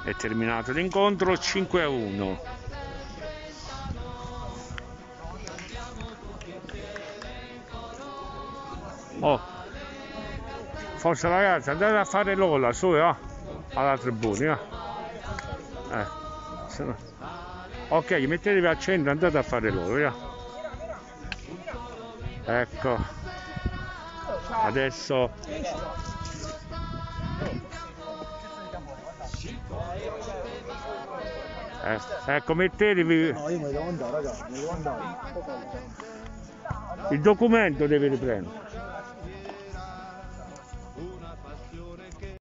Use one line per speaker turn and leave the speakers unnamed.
È terminato l'incontro 5-1. Oh, forza ragazzi, andate a fare l'ola su, alla tribuna, ok, mettetevi al centro, andate a fare l'ola, ecco, adesso ecco, mettetevi.
No, io mi devo andare, ragazzi, mi devo andare.
Il documento deve riprendere.